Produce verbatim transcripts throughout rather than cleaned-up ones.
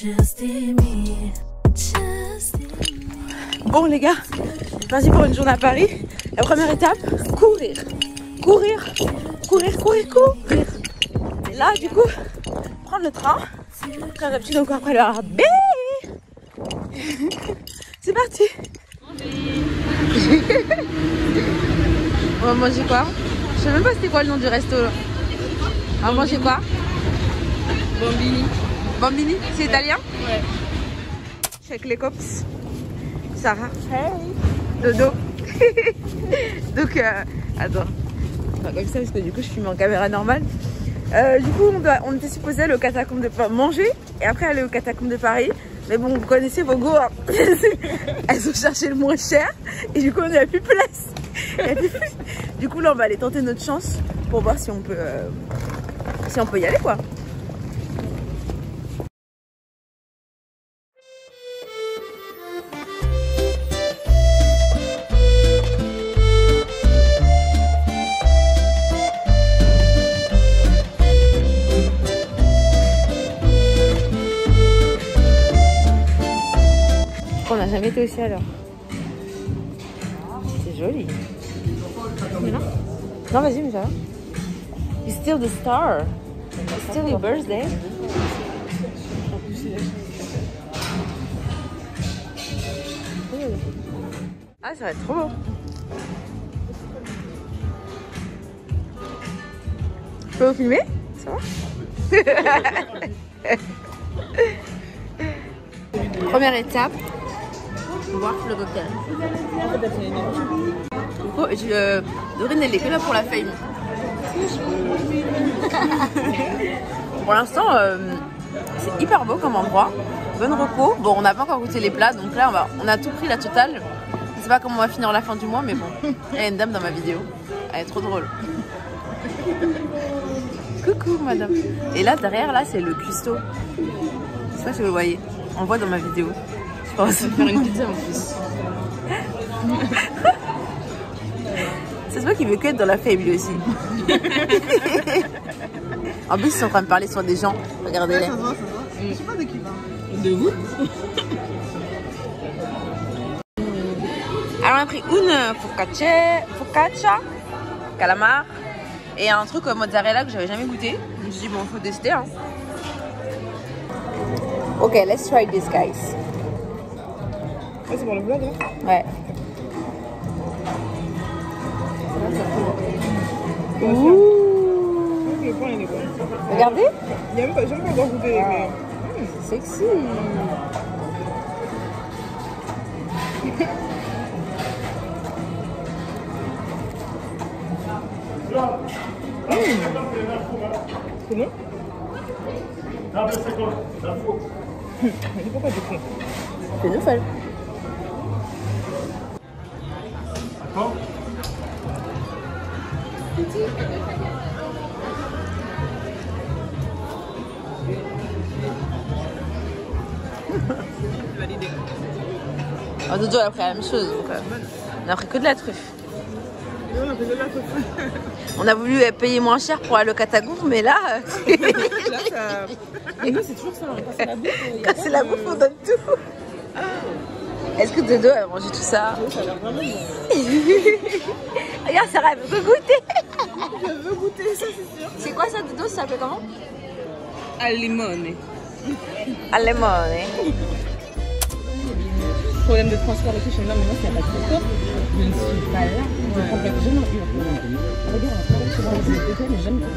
Bon les gars, vas-y pour une journée à Paris. La première étape, courir. Courir, courir, courir, courir. Et là du coup, prendre le train. Comme d'habitude encore après le R B. C'est parti. On va manger quoi? Je sais même pas c'était quoi le nom du resto là. On va manger quoi? Bambini. Bambini, c'est italien? Ouais. Je suis avec les cops. Sarah. Hey. Dodo. Donc, euh, attends. Enfin, comme ça, parce que du coup, je filme en caméra normale. Euh, du coup, on, doit, on était supposé aller au catacombe de Paris, manger et après aller au catacombe de Paris. Mais bon, vous connaissez vos go. Hein. Elles ont cherché le moins cher et du coup, on n'a plus de place. Du coup, là, on va aller tenter notre chance pour voir si on peut, euh, si on peut y aller, quoi. On n'a jamais été aussi à l'heure. C'est joli. Non, non vas-y, mais ça va. You're still the star. It's still your birthday. Ah, ça va être trop beau. Je peux vous filmer? Ça va? Première étape. Voir le cocktail. Oh, je, euh, Dorine elle est que là pour la fame. Pour l'instant euh, c'est hyper beau comme endroit. Bonne reco. Bon on n'a pas encore goûté les plats donc là on, va, on a tout pris la totale. Je sais pas comment on va finir la fin du mois mais bon. Il y a une dame dans ma vidéo. Elle est trop drôle. Coucou madame. Et là derrière là c'est le cuistot. Je sais pas si vous le voyez. On le voit dans ma vidéo. Je pense faire une pizza en plus. C'est toi qui veut que être dans la fame lui aussi. En plus ils sont en train de parler sur des gens. Regardez-les. Ouais, ça se voit, ça se voit. Je sais pas de qui parle. De vous? Alors on a pris une focaccia, focaccia, calamar et un truc mozzarella que j'avais jamais goûté. Je me suis dit bon faut tester hein. Ok, let's try this guys. Ah, c'est pour le vlog, hein? Ouais. Ouh. Le pain, il est bon. Regardez. Il y a même pas, j'aime pas encore goûter, mais... Mmh, sexy. Mmh. C'est bon? Mais pourquoi tu fais? C'est une folle. Oh, Dodo a pris la même chose, donc euh, on a pris que de la truffe. Oui, on a pris de la truffe. On a voulu payer moins cher pour aller au catacombe, mais là... Là, ça... Mais nous, c'est toujours ça, hein. Quand c'est la bouffe, quand c'est la bouffe, on donne tout. Est-ce que Dodo a mangé tout ça? Oui, ça a l'air vraiment bon. Regarde, Sarah, elle veut goûter. Je veux goûter, ça, c'est sûr. C'est quoi ça, Dodo? Ça s'appelle comment? Al limone. Al limone. Problème de transport aussi chez moi, mais moi, c'est pas de transport. Je ne suis pas là. Je ne prends pas jamais un. Regarde, on va chez les hôtels, mais jamais.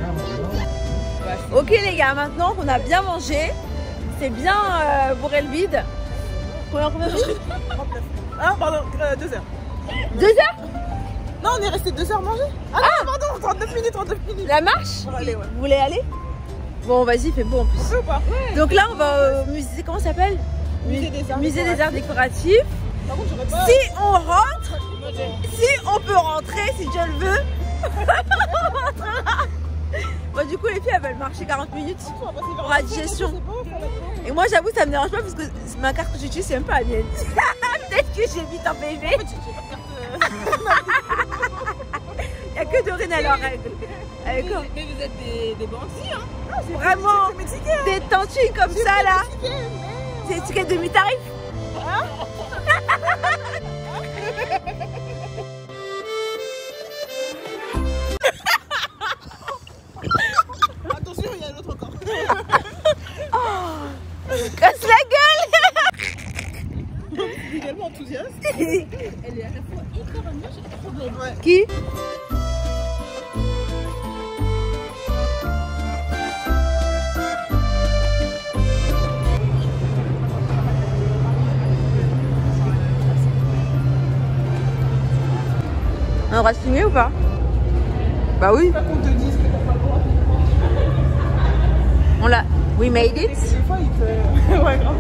Ok les gars, maintenant qu'on a bien mangé, c'est bien euh, bourré le vide. Combien combien de minutes? Ah pardon, euh, deux heures. Deux heures? Non, on est resté deux heures manger. Ah, ah non, pardon, trente-neuf minutes, trente-neuf minutes. La marche? On va aller, ouais. Vous voulez aller? Bon vas-y, il fait beau en plus. On peut ou pas? Ouais. Donc là on va au musée, comment ça s'appelle? Musée des arts Musée des arts décoratifs. Par contre, j'aurais pas... Si on rentre, si on peut rentrer, si Dieu le veut, on rentrera. Bon du coup les filles elles veulent marcher quarante minutes pour la digestion. Et moi j'avoue ça me dérange pas parce que ma carte que j'utilise c'est même pas la mienne. Peut-être que j'ai vite en P V. Il y n'y a que Dorine à leurs règles. Mais, mais vous êtes des, des bandits, hein. Ah, vraiment, des tantines comme ça là. C'est des tickets demi-tarif. Hein? Attention, il y a l'autre encore. Oh, casse la gueule. Je suis également enthousiaste. Elle est à la fois hyper bonne, j'ai trop belle. Ouais. Qui? On aura signé ou pas? Bah oui. Pas qu'on te dise que t'as pas le droit. On l'a. We made it. Des fois, il te. Ouais, grave.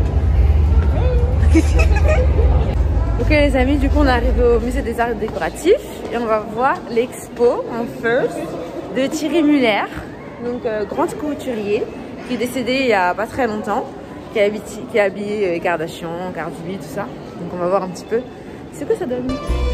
Ok les amis, du coup on est arrivé au musée des arts décoratifs et on va voir l'expo en first de Thierry Muller, donc euh, grand couturier qui est décédé il y a pas très longtemps, qui a habillé, qui a habillé euh, Kardashian, Cardi B, tout ça. Donc on va voir un petit peu ce que ça donne.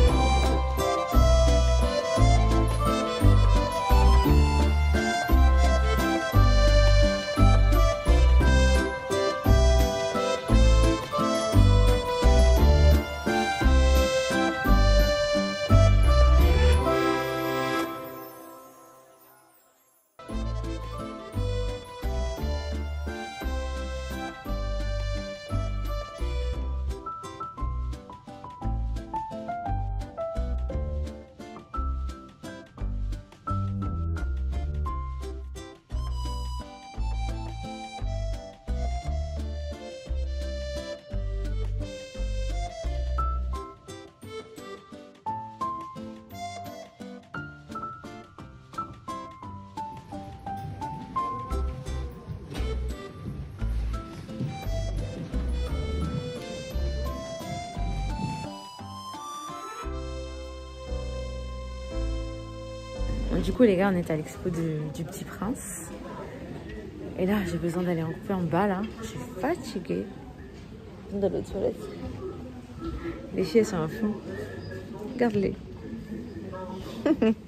Bon, du coup les gars on est à l'expo du Petit Prince. Et là j'ai besoin d'aller en couper en bas là. Je suis fatiguée. Dans l'autre toilette. Les filles elles sont à fond. Regarde-les.